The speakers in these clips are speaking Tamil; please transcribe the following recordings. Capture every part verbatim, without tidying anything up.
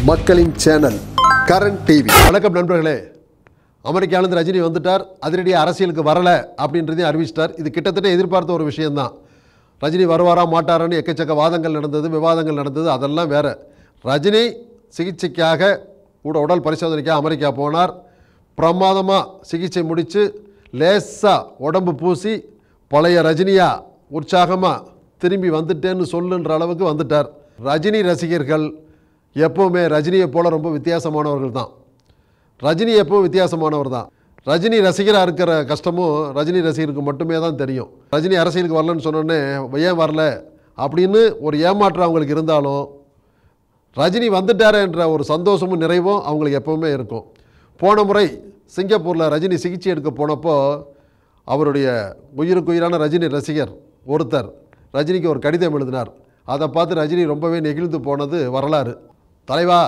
மக்களின் சேனல் கரண் டிவி. வணக்கம் நண்பர்களே. அமெரிக்காவிலிருந்து ரஜினி வந்துட்டார், அதிரடியாக அரசியலுக்கு வரலை அப்படின்றதையும் அறிவிச்சிட்டார். இது கிட்டத்தட்ட எதிர்பார்த்த ஒரு விஷயம்தான். ரஜினி வருவாரா மாட்டாரான்னு எக்கச்சக்க வாதங்கள் நடந்தது, விவாதங்கள் நடந்தது, அதெல்லாம் வேறு. ரஜினி சிகிச்சைக்காக கூட உடல் பரிசோதனைக்காக அமெரிக்கா போனார். பிரமாதமாக சிகிச்சை முடித்து லேசாக உடம்பு பூசி பழைய ரஜினியா உற்சாகமாக திரும்பி வந்துட்டேன்னு சொல்லுன்ற அளவுக்கு வந்துட்டார். ரஜினி ரசிகர்கள் எப்போவுமே ரஜினியை போல் ரொம்ப வித்தியாசமானவர்கள் தான். ரஜினி எப்போவும் வித்தியாசமானவர் தான். ரஜினி ரசிகராக இருக்கிற கஷ்டமும் ரஜினி ரசிகருக்கு மட்டுமே தான் தெரியும். ரஜினி அரசியலுக்கு வரலன்னு சொன்னோன்னே ஏன் வரல அப்படின்னு ஒரு ஏமாற்றம் அவங்களுக்கு இருந்தாலும், ரஜினி வந்துட்டார் என்ற ஒரு சந்தோஷமும் நிறைவும் அவங்களுக்கு எப்போவுமே இருக்கும். போன முறை சிங்கப்பூரில் ரஜினி சிகிச்சை எடுக்க போனப்போ அவருடைய உயிருக்கு உயிரான ரஜினி ரசிகர் ஒருத்தர் ரஜினிக்கு ஒரு கடிதம் எழுதினார். அதை பார்த்து ரஜினி ரொம்பவே நெகிழ்ந்து போனது வரலாறு. தலைவா,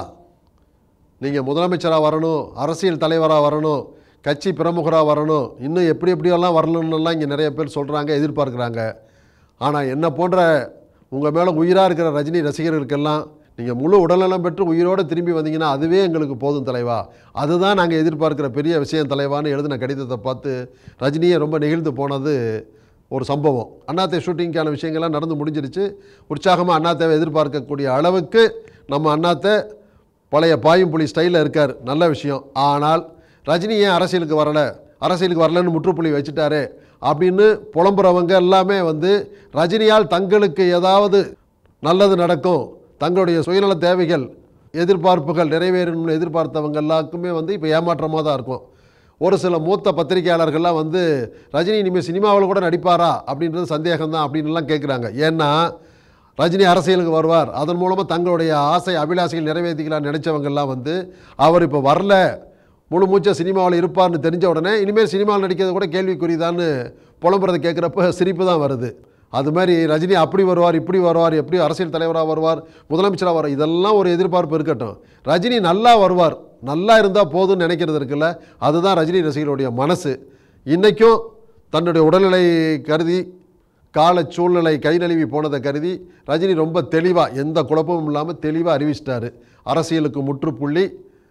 நீங்கள் முதலமைச்சராக வரணும், அரசியல் தலைவராக வரணும், கட்சி பிரமுகராக வரணும், இன்னும் எப்படி எப்படியெல்லாம் வரணும்னுலாம் இங்கே நிறைய பேர் சொல்கிறாங்க, எதிர்பார்க்குறாங்க. ஆனால் என்ன போன்ற உங்கள் மேலே உயிராக இருக்கிற ரஜினி ரசிகர்களுக்கெல்லாம் நீங்கள் முழு உடல்நலம் பெற்று உயிரோடு திரும்பி வந்தீங்கன்னா அதுவே எங்களுக்கு போதும் தலைவா, அதுதான் நாங்கள் எதிர்பார்க்குற பெரிய விஷயம் தலைவான்னு எழுதின கடிதத்தை பார்த்து ரஜினியை ரொம்ப நெகிழ்ந்து போனது ஒரு சம்பவம். அண்ணாத்தே ஷூட்டிங்கான விஷயங்கள்லாம் நடந்து முடிஞ்சிருச்சு. உற்சாகமாக அண்ணாத்தேவை எதிர்பார்க்கக்கூடிய அளவுக்கு நம்ம அண்ணாத்தே பழைய பாயும் புலி ஸ்டைலில் இருக்கார், நல்ல விஷயம். ஆனால் ரஜினி ஏன் அரசியலுக்கு வரலை, அரசியலுக்கு வரலன்னு முற்றுப்புள்ளி வச்சுட்டாரு அப்படின்னு புலம்புறவங்க எல்லாமே வந்து ரஜினியால் தங்களுக்கு ஏதாவது நல்லது நடக்கும், தங்களுடைய சுயநல தேவைகள் எதிர்பார்ப்புகள் நிறைவேறணும்னு எதிர்பார்த்தவங்க எல்லாருக்குமே வந்து இப்போ ஏமாற்றமாக தான் இருக்கும். ஒரு சில மூத்த பத்திரிகையாளர்கள்லாம் வந்து ரஜினி இனிமேல் சினிமாவில் கூட நடிப்பாரா அப்படின்றது சந்தேகம்தான் அப்படின்லாம் கேட்குறாங்க. ஏன்னா ரஜினி அரசியலுக்கு வருவார், அதன் மூலமாக தங்களுடைய ஆசை அபிலாஷைகள் நிறைவேற்றிக்கலாம்னு நினச்சவங்கெல்லாம் வந்து அவர் இப்போ வரல, முழு மூச்ச சினிமாவில் இருப்பார்னு தெரிஞ்ச உடனே இனிமேல் சினிமாவில் நடிக்கிறது கூட கேள்விக்குறிதான்னு புலம்புறதை கேட்குறப்ப சிரிப்பு தான் வருது. அது மாதிரி ரஜினி அப்படி வருவார், இப்படி வருவார், எப்படி அரசியல் தலைவராக வருவார், முதலமைச்சராக வருவார், இதெல்லாம் ஒரு எதிர்பார்ப்பு இருக்கட்டும். ரஜினி நல்லா வருவார், நல்லா இருந்தால் போதும்னு நினைக்கிறது இருக்குல்ல, அதுதான் ரஜினி ரசிகர்களுடைய மனசு. இன்றைக்கும் தன்னுடைய உடல்நிலை கருதி, கால சூழ்நிலை கை நழுவி போனதை கருதி ரஜினி ரொம்ப தெளிவாக, எந்த குழப்பமும் இல்லாமல் தெளிவாக அறிவிச்சிட்டாரு, அரசியலுக்கு முற்றுப்புள்ளி.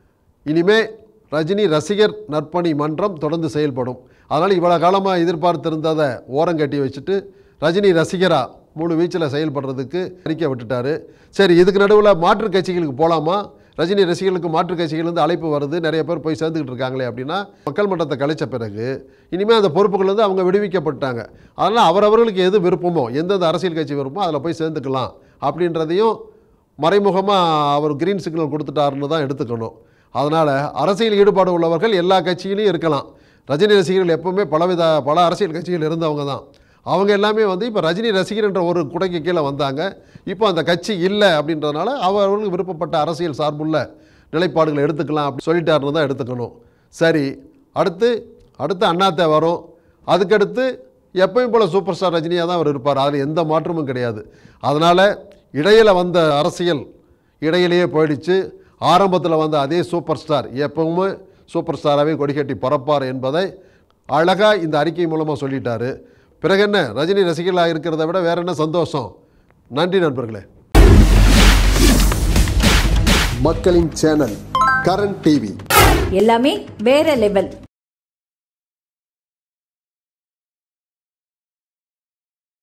இனிமே ரஜினி ரசிகர் நற்பணி மன்றம் தொடர்ந்து செயல்படும். அதனால் இவ்வளோ காலமாக எதிர்பார்த்திருந்ததை ஓரங்கட்டி வச்சுட்டு ரஜினி ரசிகரா முழு வீச்சில் செயல்படுறதுக்கு அறிக்கை விட்டுட்டார். சரி, இதுக்கு நடுவில் மாற்றுக் கட்சிகளுக்கு போகலாமா, ரஜினி ரசிகர்களுக்கு மாற்றுக் கட்சிகள்லேருந்து அழைப்பு வருது, நிறைய பேர் போய் சேர்ந்துக்கிட்டு இருக்காங்களே அப்படின்னா, மக்கள் மன்றத்தை கலைச்ச பிறகு இனிமேல் அந்த பொறுப்புகள்லேருந்து அவங்க விடுவிக்கப்பட்டாங்க. அதனால் அவரவர்களுக்கு எது விருப்பமோ, எந்தெந்த அரசியல் கட்சி விருப்பமோ அதில் போய் சேர்ந்துக்கலாம் அப்படின்றதையும் மறைமுகமாக அவர் கிரீன் சிக்னல் கொடுத்துட்டாருன்னு தான் எடுத்துக்கணும். அதனால் அரசியல் ஈடுபாடு உள்ளவர்கள் எல்லா கட்சியிலையும் இருக்கலாம். ரஜினி ரசிகர்கள் எப்போவுமே பலவித பல அரசியல் கட்சிகள் இருந்தவங்க தான். அவங்க எல்லாமே வந்து இப்போ ரஜினி ரசிகர் என்ற ஒரு குடைக்கு கீழே வந்தாங்க. இப்போ அந்த கட்சி இல்லை அப்படின்றதுனால அவர்களுக்கு விருப்பப்பட்ட அரசியல் சார்புள்ள நிலைப்பாடுகளை எடுத்துக்கலாம் அப்படி சொல்லிட்டாருன்னு தான் எடுத்துக்கணும். சரி, அடுத்து அடுத்து அண்ணாத்தே வரும். அதுக்கடுத்து எப்பயும் போல் சூப்பர் ஸ்டார் ரஜினியாக தான் அவர் இருப்பார், அதில் எந்த மாற்றமும் கிடையாது. அதனால் இடையில் வந்த அரசியல் இடையிலேயே போயிடுச்சு. ஆரம்பத்தில் வந்த அதே சூப்பர் ஸ்டார் எப்பவுமே சூப்பர் ஸ்டாராகவே கொடிக்கட்டி பறப்பார் என்பதை அழகாக இந்த அறிக்கை மூலமாக சொல்லிட்டாரு. பிறகு என்ன, ரஜினி ரசிகர்களாக இருக்கிறத விட வேற என்ன சந்தோஷம். நன்றி நண்பர்களே. மக்களின் சேனல் கரண் டிவி. எல்லாமே வேற லெவல்.